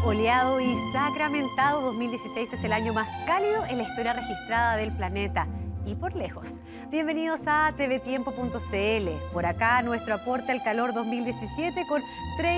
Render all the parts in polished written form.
Soleado y sacramentado, 2016 es el año más cálido en la historia registrada del planeta y por lejos. Bienvenidos a tvtiempo.cl. Por acá nuestro aporte al calor 2017 con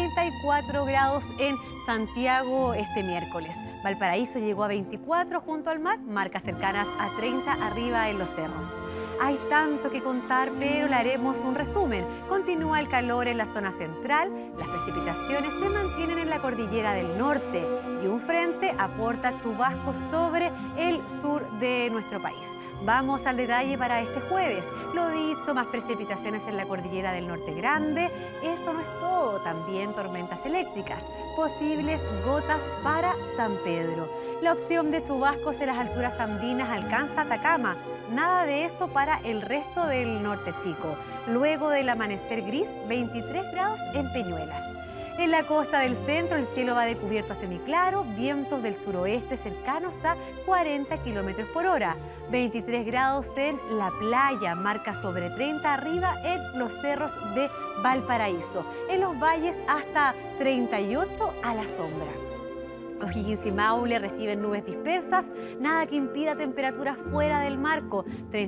34 grados en Santiago este miércoles. Valparaíso llegó a 24 junto al mar, marcas cercanas a 30 arriba en los cerros. Hay tanto que contar, pero le haremos un resumen. Continúa el calor en la zona central, las precipitaciones se mantienen en la cordillera del norte y un frente aporta chubascos sobre el sur de nuestro país. Vamos al detalle para este jueves. Lo dicho, más precipitaciones en la cordillera del norte grande. Eso no es todo, también tormentas eléctricas, posibles gotas para San Pedro. La opción de chubascos en las alturas andinas alcanza Atacama. Nada de eso para el resto del norte chico. Luego del amanecer gris, 23 grados en Peñuelas. En la costa del centro el cielo va de cubierto a semiclaro, vientos del suroeste cercanos a 40 kilómetros por hora. 23 grados en la playa, marca sobre 30 arriba en los cerros de Valparaíso. En los valles hasta 38 a la sombra. O'Higgins y Maule reciben nubes dispersas, nada que impida temperaturas fuera del marco,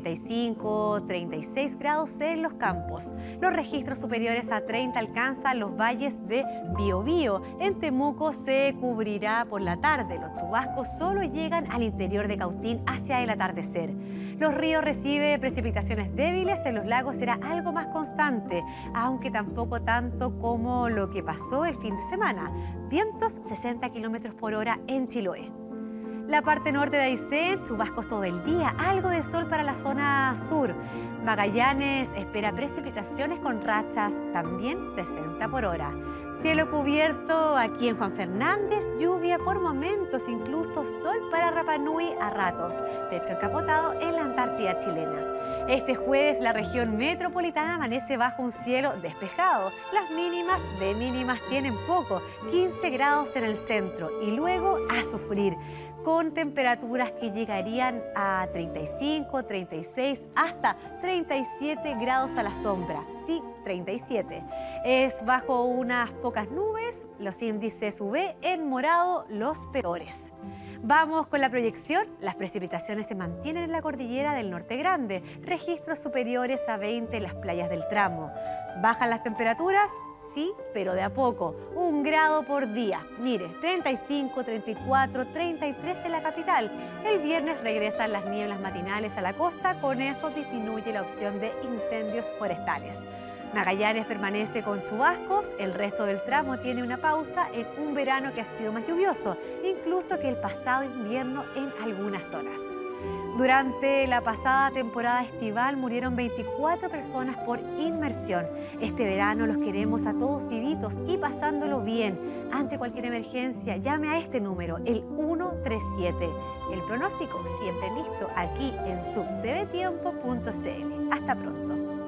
35, 36 grados en los campos. Los registros superiores a 30 alcanzan los valles de Biobío. En Temuco se cubrirá por la tarde. Los chubascos solo llegan al interior de Cautín hacia el atardecer. Los ríos reciben precipitaciones débiles, en los lagos será algo más constante, aunque tampoco tanto como lo que pasó el fin de semana. Vientos 60 kilómetros por hora en Chiloé. La parte norte de Aysén, chubascos todo el día, algo de sol para la zona sur. Magallanes espera precipitaciones con rachas también 60 por hora. Cielo cubierto aquí en Juan Fernández, lluvia por momentos, incluso sol para Rapa Nui a ratos. Techo encapotado en la Antártida chilena. Este jueves la región metropolitana amanece bajo un cielo despejado. Las mínimas tienen poco, 15 grados en el centro y luego a sufrir, con temperaturas que llegarían a 35, 36, hasta 37 grados a la sombra. Sí, 37. Es bajo unas pocas nubes, los índices UV en morado los peores. Vamos con la proyección. Las precipitaciones se mantienen en la cordillera del norte grande, registros superiores a 20 en las playas del tramo. ¿Bajan las temperaturas? Sí, pero de a poco. 1 grado por día. Mire, 35, 34, 33 en la capital. El viernes regresan las nieblas matinales a la costa, con eso disminuye la opción de incendios forestales. Magallanes permanece con chubascos, el resto del tramo tiene una pausa en un verano que ha sido más lluvioso, incluso que el pasado invierno en algunas zonas. Durante la pasada temporada estival murieron 24 personas por inmersión. Este verano los queremos a todos vivitos y pasándolo bien. Ante cualquier emergencia, llame a este número, el 137. El pronóstico siempre listo aquí en subtvtiempo.cl. Hasta pronto.